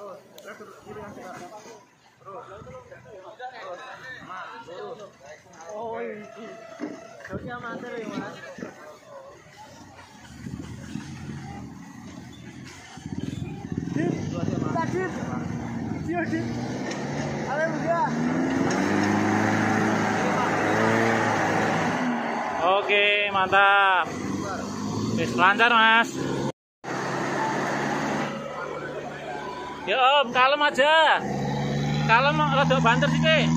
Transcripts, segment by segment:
Oh, ini. Jauhnya amatir ya, Mas. Dit. Iya, Dit. Ale muda. Oke, mantap. Wis lancar, Mas. Ya Om, kalem aja. Kalem rada banter sithik.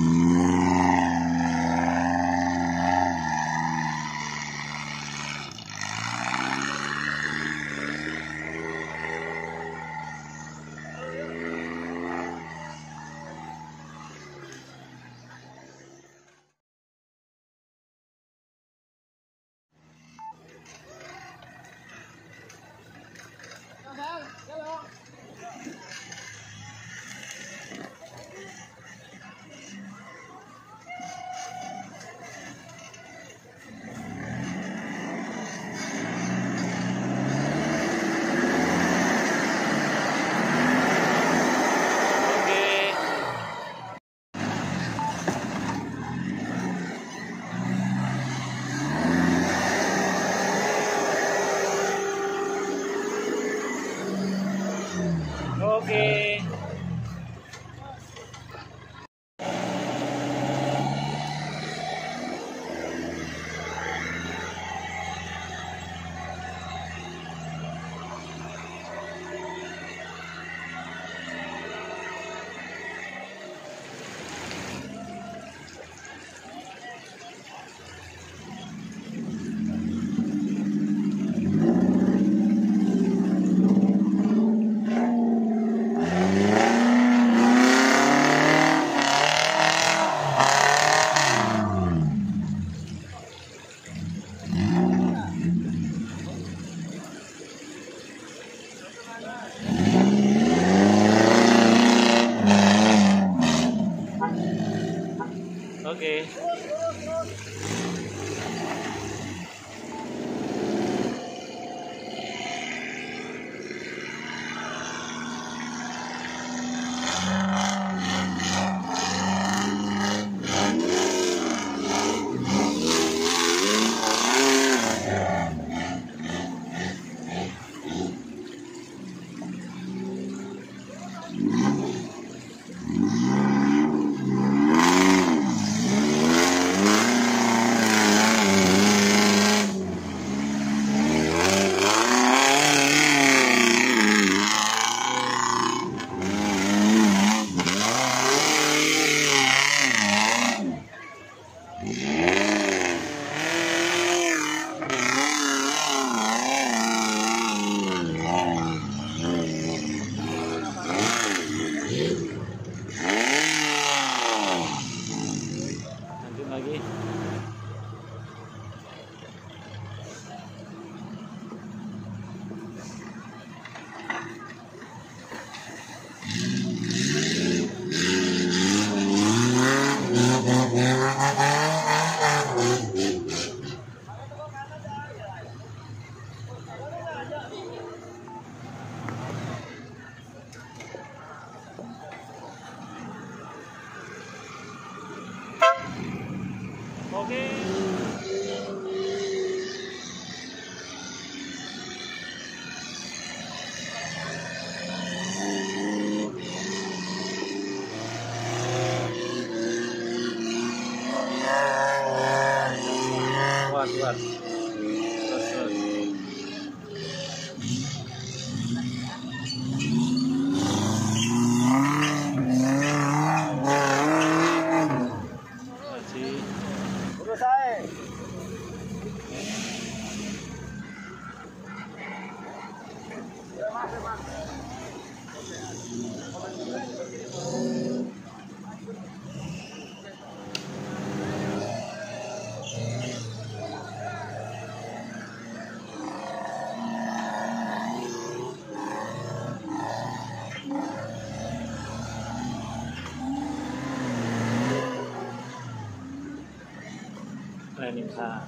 Oke. Oke. Lanjut lagi. Oke. Kuat. Terus. Urus ae. Planning sa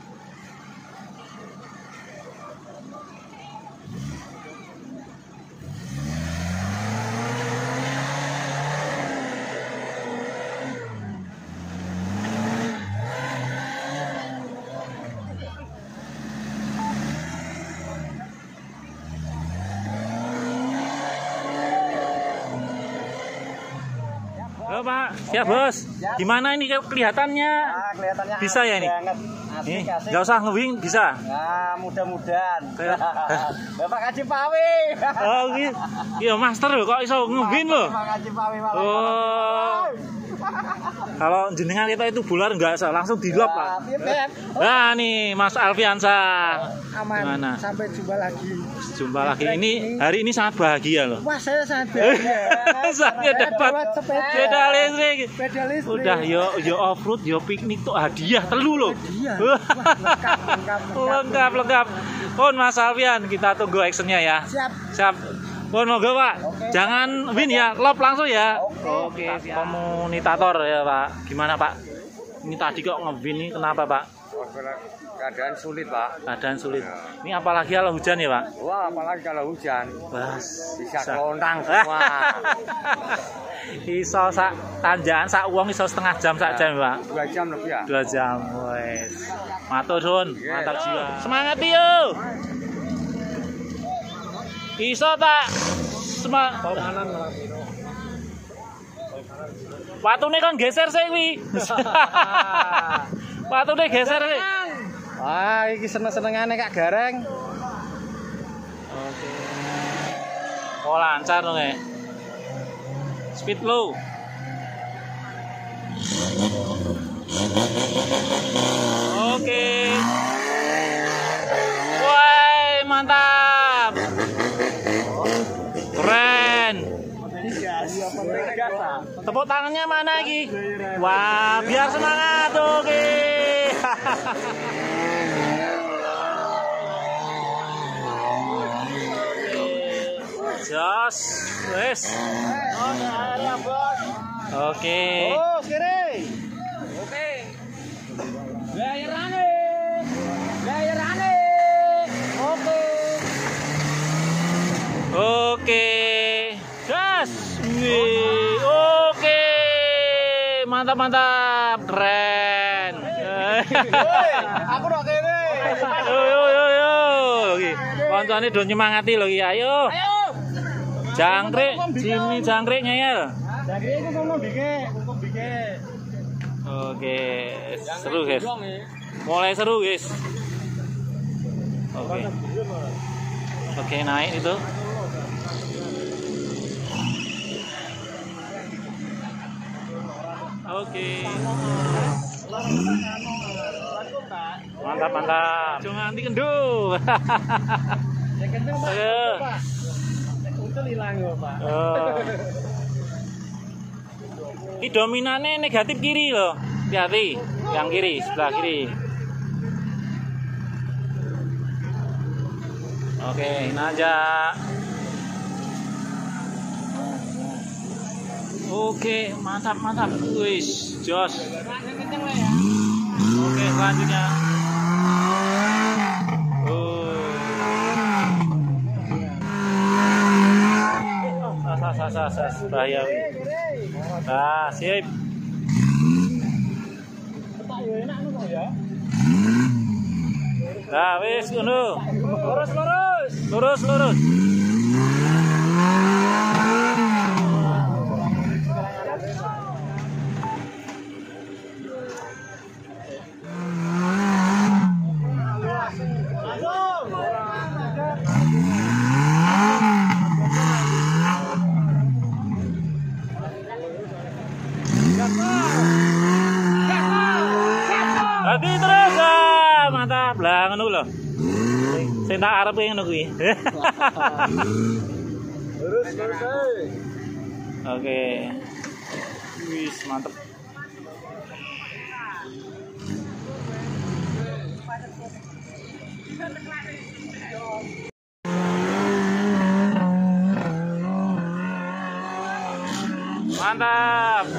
Halo Pak, siap Bos. Gimana ini kelihatannya? Kelihatannya Bisa ya ini? Asik, asik. Nggak usah ngewing bisa? Nah, mudah-mudahan. Bapak Kaji Pawi. Oh gitu. Iya master loh, kok iso ngewing loh. Bapak Kaji Pawi. Oh. Kalau jenengan kita itu bular nggak usah langsung dilop Pak. Nah nih Mas Alfiansyah. Aman. Gimana? Sampai jumpa lagi. Jumpa lagi. Ini hari ini sangat bahagia loh. Wah, saya sangat bahagia. Saya dapat sepeda listrik. Sepeda listrik. Udah yo off road, yo piknik tuh hadiah telu loh. Lengkap. Pun Mas Alfian, kita tunggu actionnya ya. Siap. Pun moga Pak. Jangan win ya, lop langsung ya. Oke, komunitator ya Pak. Gimana Pak? Ini tadi kok nge-win nih, kenapa Pak? Keadaan sulit Pak. Keadaan sulit. Ini apalagi kalau hujan ya Pak? Wah, apalagi kalau hujan. Bisa kelontang semua. Iso sak tanjakan sak uang iso setengah jam sak jam Pak. 2 jam lebih ya. 2 jam wes. Matur suwun, mantap jiwa. Semangat yo. Iso tak watune kan geser sih kuwi. Watune geser sih. Wah, iki seneng-senengane Kak Gareng. Oke. Oh lancar dong ya. Speed low. Oke. Woi, mantap. Keren. Tepuk tangannya mana lagi? Wah, biar semangat. Oke. Jos, wes. Oke. Oh, kiri. Oke. Layarane. Oke. Oke. Jos. Wih. Oke. Mantap. Keren. Aku udah kiri. Yo. Koncone do nyemangati lho iki. Ayo. Jangkrik, Jimmy jangkrik ngeyel. Jangkrik itu ngomong dike. Oke, seru guys. Mulai seru guys. Oke, naik itu. Oke. Mantap. Jangan nanti kendo. Ayo. Untel hilang ya, Pak. Ini dominannya negatif kiri loh. Hati-hati, yang kiri, sebelah kiri. Oke, nanjak. Oke, mantap. Wis, jos. Oke, selanjutnya. Bahaya. Nah, sip. Nah, wis ngono. Lurus. Hati terus, mantap lah ngono lho. Sing tak arepe ngono kuwi. Lurus. Oke. Wis mantep. Mantap.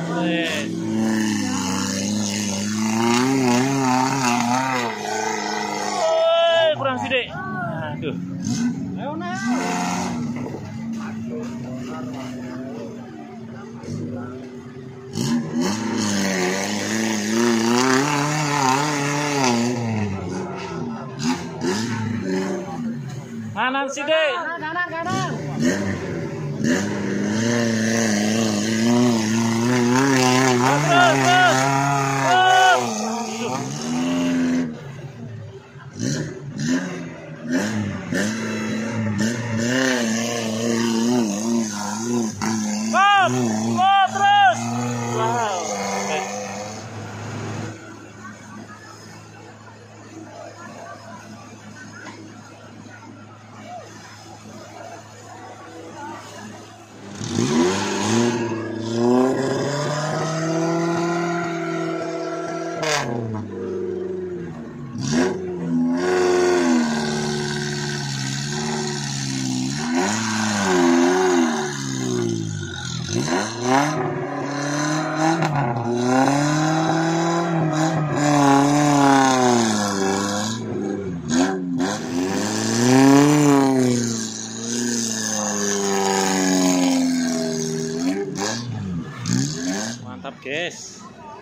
Kurang sidik. Aduh. Ayo nah. Kanan sidik. Kanan. Mantap guys.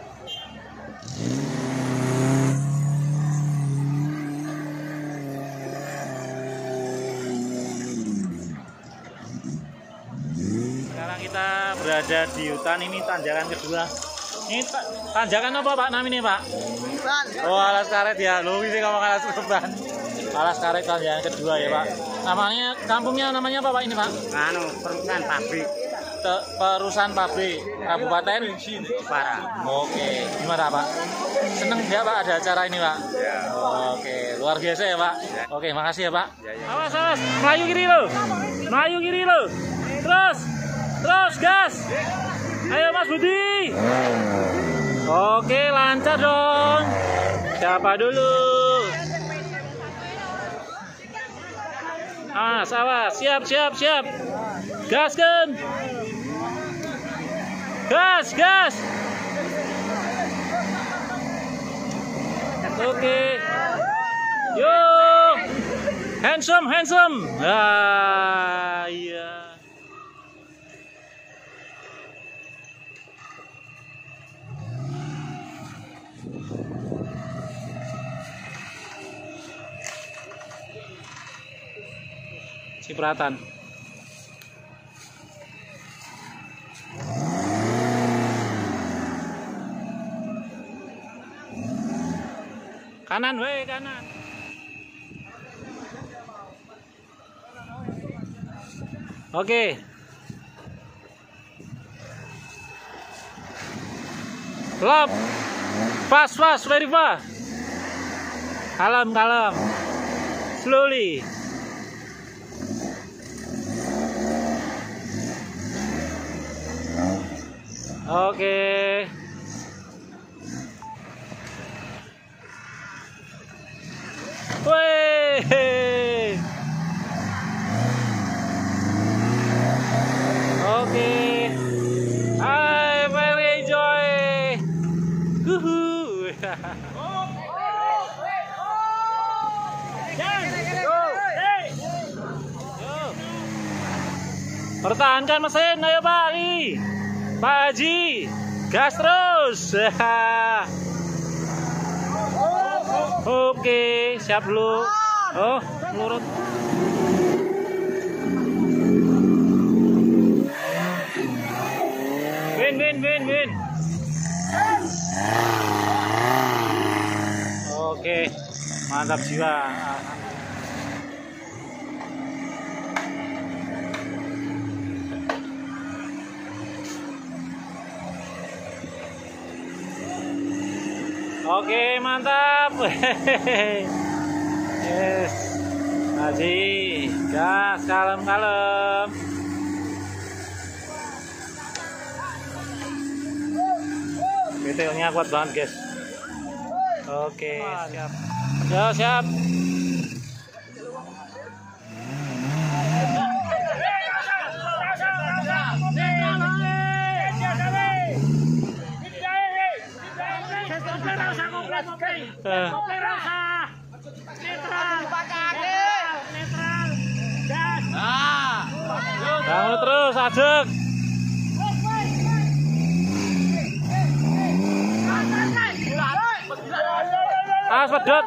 Sekarang kita berada di hutan, ini tanjakan kedua. Ini tanjakan apa Pak namanya Pak? Oh, alas karet ya. Lu ini ngomong alas kurban. Alas karet tanjakan kedua ya Pak. Namanya kampungnya namanya apa Pak ini Pak? Anu, perusahaan pabrik. Perusahaan pabrik Kabupaten Jepara. Oke, gimana Pak? Seneng ya Pak ada acara ini Pak? Ya. Oke, luar biasa ya Pak. Oke, makasih ya Pak. Ya, ya. Awas, awas, melayu kiri lo, melayu kiri lo. Terus gas. Ayo Mas Budi. Oke, lancar dong. Siapa dulu? Awas, siap. Gaskan. Gas. Oke. Yo. Handsome. Ah, iya. Cipratan. Kanan. Oke. Lap. Fast, very fast. Kalem. Slowly. Oke. Wih. Oke. I very enjoy. Pertahankan mesin, ayo Pak Ali. Pak Haji, gas terus. Oke, siap dulu. Oh, lurut. Win. Oke, mantap jiwa. Oke, mantap. Yes. Haji, gas, kalem. Detailnya kuat banget, guys. Oke, siap. Ya, siap. Bangun terus, adek. Pedot.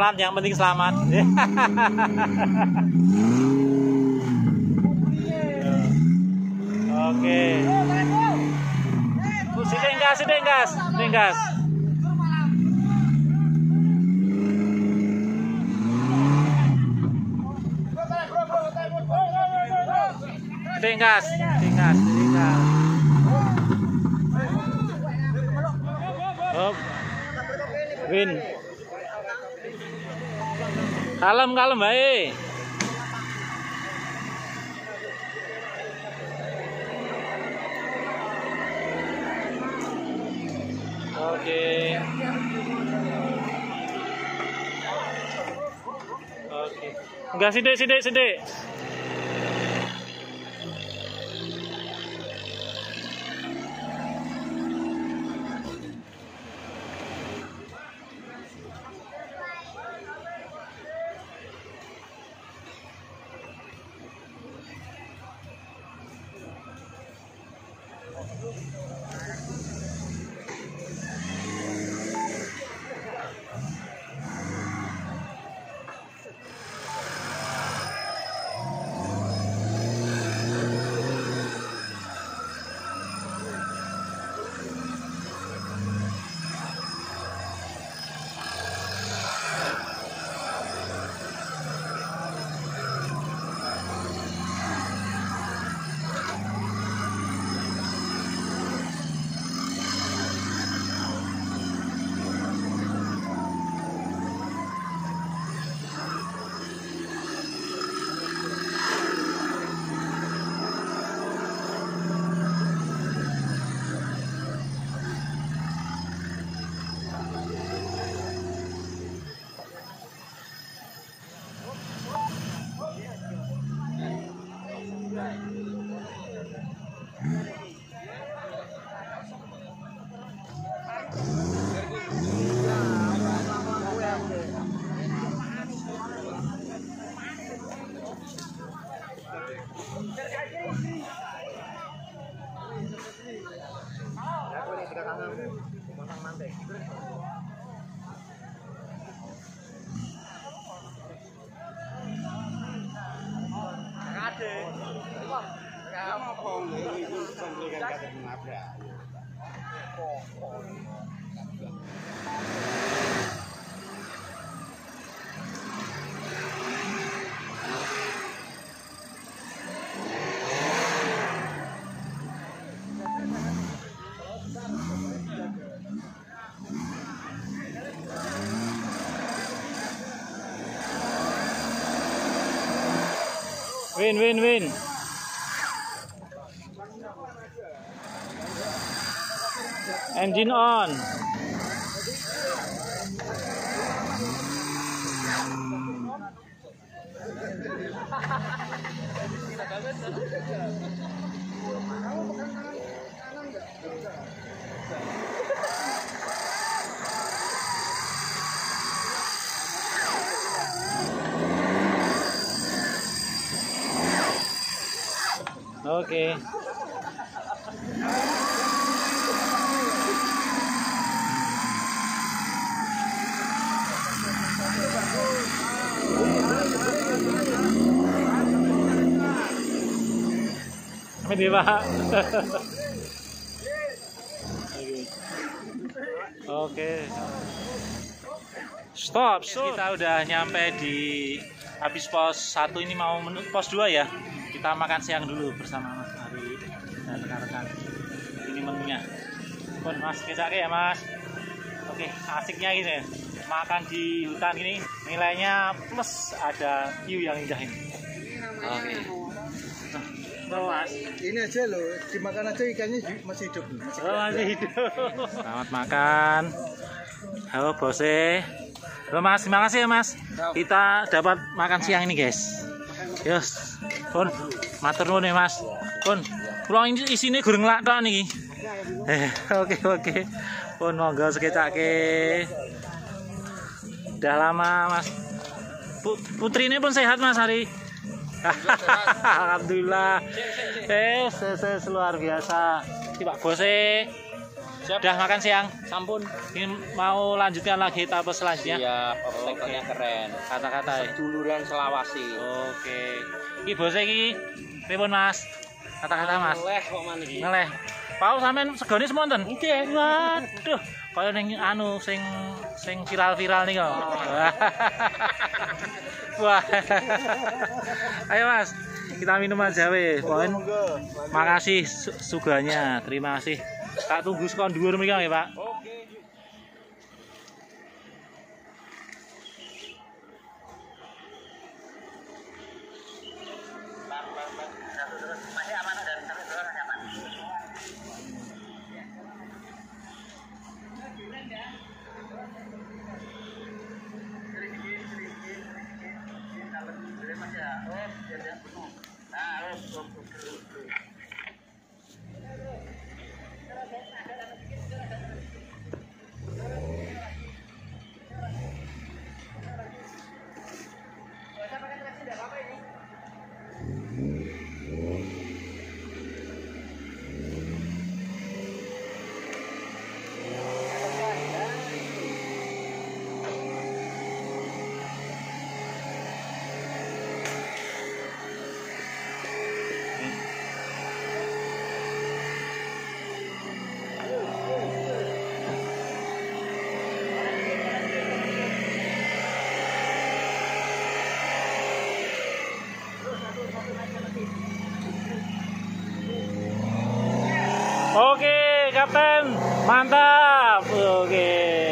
Selamat, yang penting selamat. Oke. Sidik gas. Hop. Win. Kalem bae. Oke. Enggak sidik. Win. Engine on. Oke. Ini Pak. Oke. Stop. Kita udah nyampe di habis pos 1 ini mau pos 2 ya. Kita makan siang dulu bersama Mas Ari dan rekan-rekan. Ini menunya. Pun Mas kecake ya Mas. Oke, asiknya gini. Makan di hutan ini nilainya plus ada view yang indah ini. Oke. Mas. Ini aja loh, dimakan aja ikannya masih hidup. Masih hidup. Selamat makan. Halo bose. Halo Mas, terima kasih ya Mas. Kita dapat makan siang ini guys. Yos, pun matur nuwun ya Mas. Pun, kula isine goreng lak tok niki. Oke. Pun monggo sekecake. Udah lama Mas. Putrine pun sehat Mas Ari. Alhamdulillah. Luar biasa. Pak Bose. Siap. Udah makan siang? Sampun. Ini mau lanjutkan lagi tahap selanjutnya? Iya, obstacle-nya keren. Kata-kata ya? Duluran Selawasi. Oke. Iki bose iki pripun Mas? Kata-kata Mas. Ngeleh kok man iki. Ngeleh. Pau sampean segone semonten? Nggih. Waduh, kaya ning anu sing viral-viral nih kok. Wah. Ayo Mas, kita minum aja weh. Poin. Makasih suganya. Terima kasih. Tak tunggu sekon dhuwur mriki ya, Pak. Oke. Oke, Kapten. Mantap. Oke.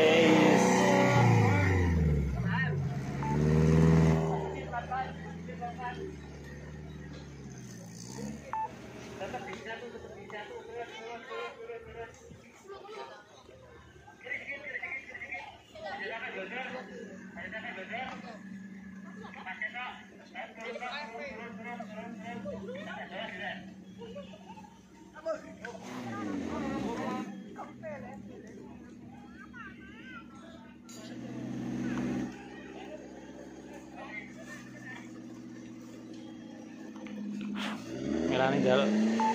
Melani jaluk.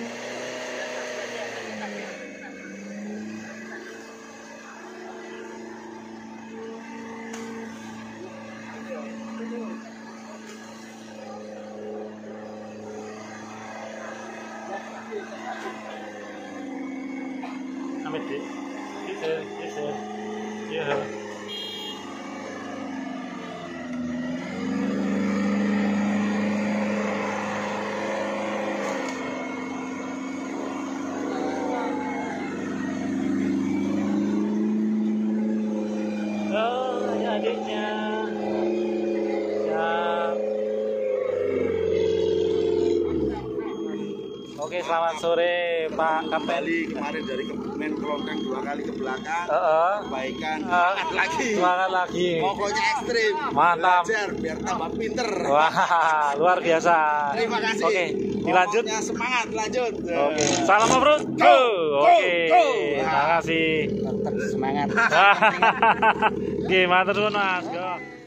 Amit di. Itu. Ya. Oh, ya adiknya. Siap. Oke, selamat sore Pak Kapten. Kemarin dari Kebumen kelongkang 2 kali ke belakang, perbaikan, Semangat lagi. pokoknya ekstrim. Mantap. Belajar biar tambah pinter. Wah, luar biasa. Terima kasih. Oke, dilanjut. Pokoknya semangat, lanjut. Oke, salam bro. Go. Oke, terima kasih. Tetap semangat. Oke, matur nuwun Mas. Go.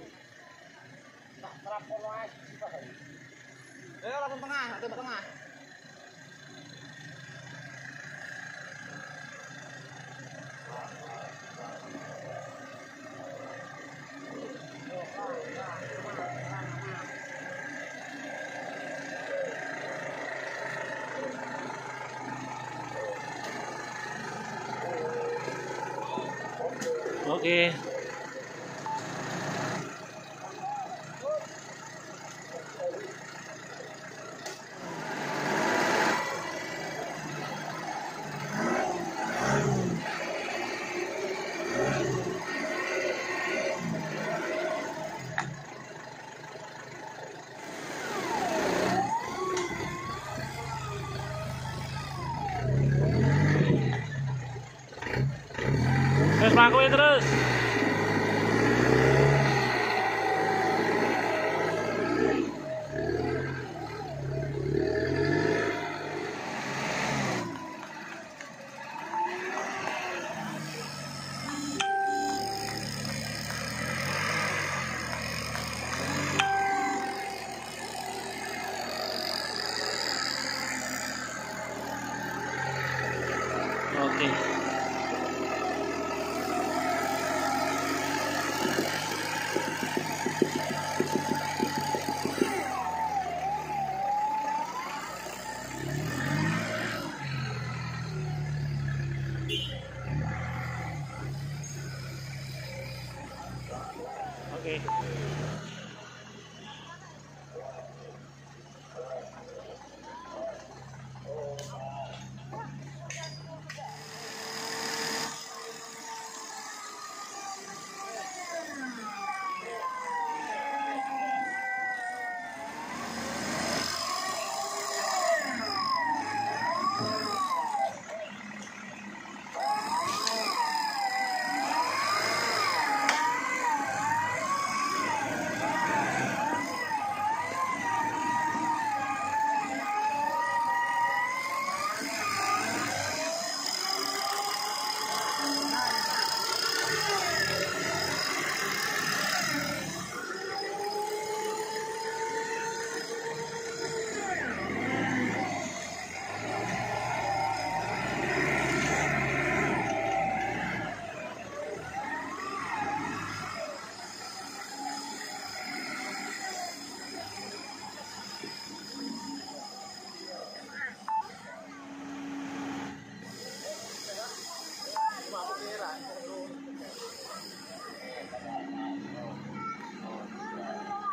Ayo langsung tengah, tengah. Oke. Terus mlaku terus.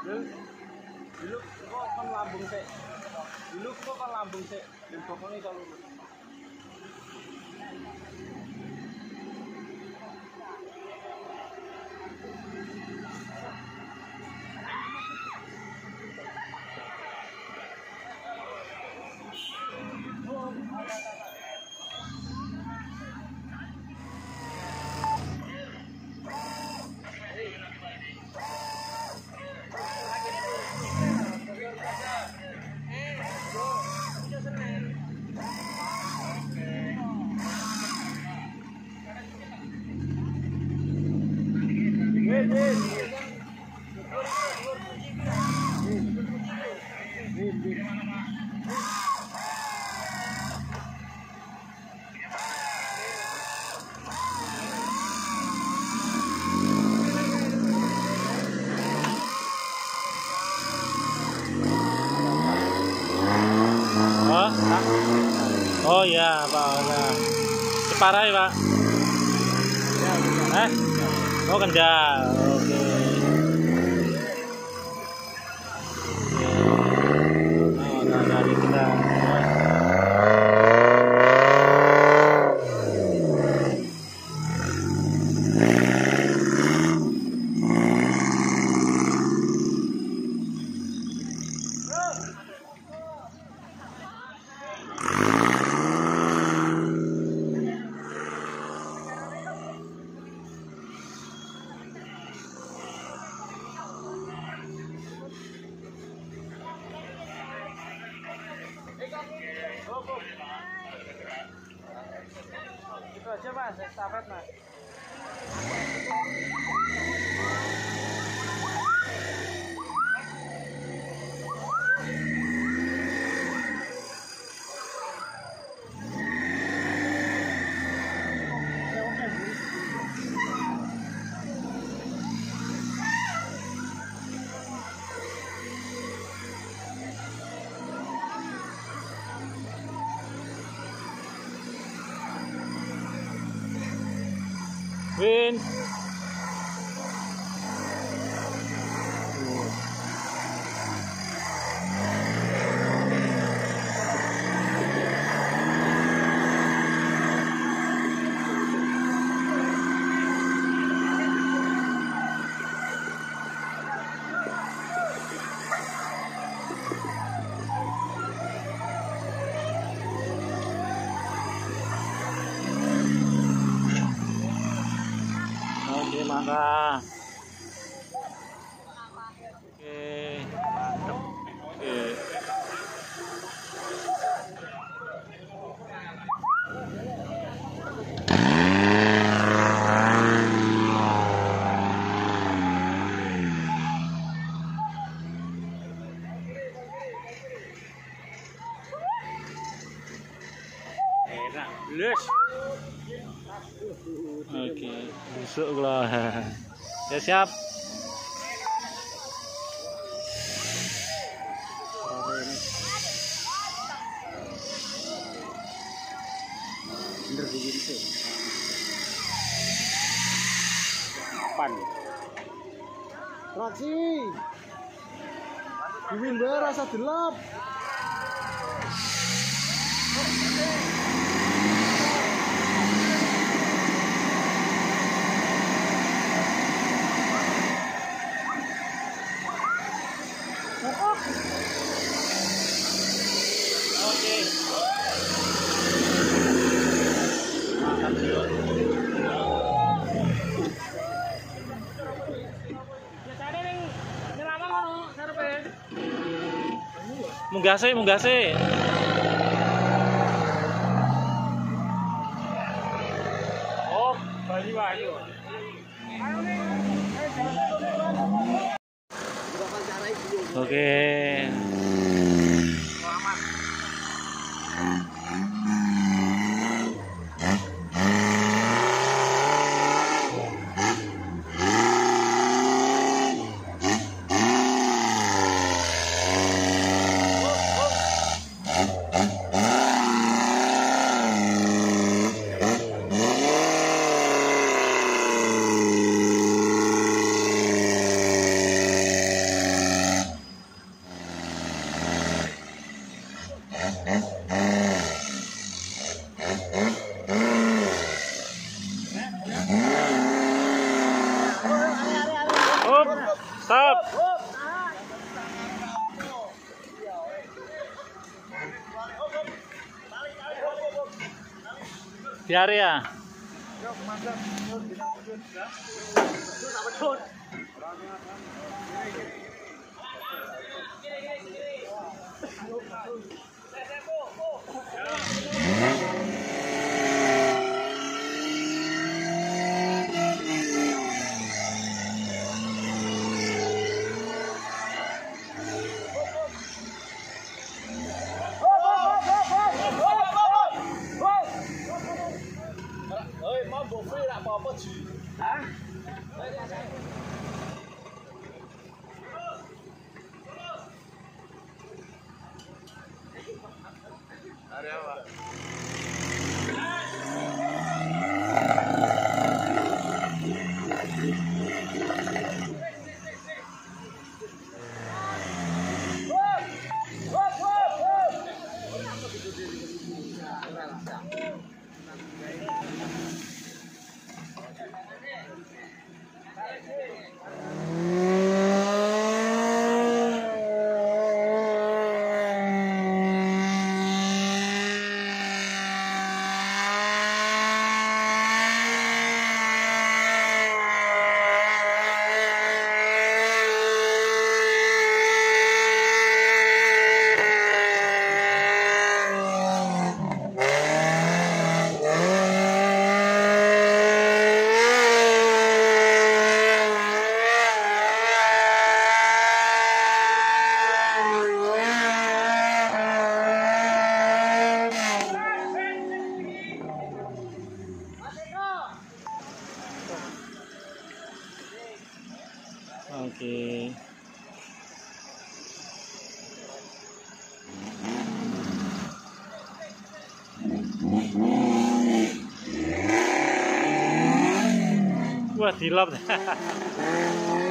Dulu kok kan lambung sik. Dulu kok kan lambung sik. Yang pokoknya kalau Oh iya Pak, Jepara ya Pak? Oh Kendal, oke. Nah dari kita. itu aja Mas, estafet Mas. Win. Oke, mantap. Oke, mantap. Oke. Enak, blus. Oke, busuk lah. Ya siap. Bener begitu. Pan. Traksi. Diwimbe rasa delap. Munggah sih, munggah sih. Oh, Bali Wayu. Oke. Di area. Oke. Wah, dilap.